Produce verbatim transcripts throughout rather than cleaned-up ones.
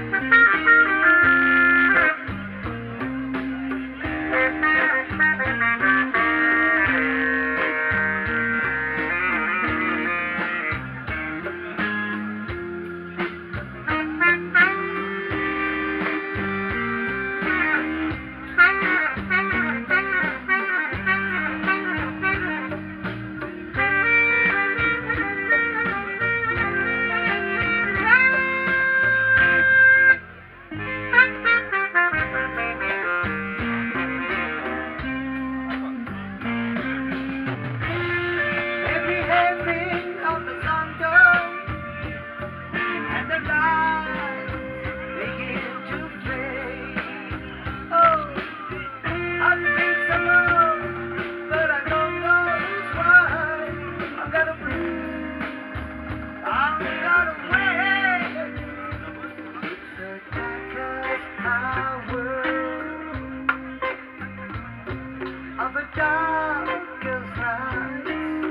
Of a darkest night,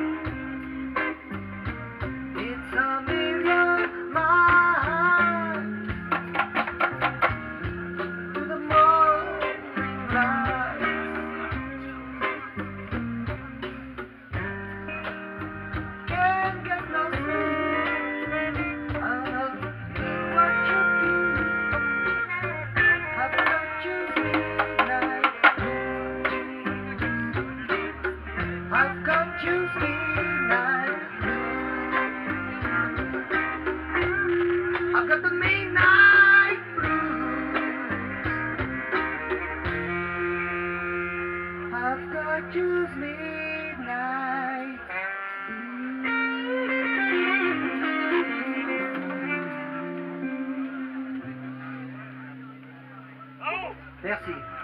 it's a million miles to the morning light. Can't get no sleep. I love what you do. I've got you midnight. I've got you midnight blues. I've got the midnight blues. I've got you midnight blues. Merci.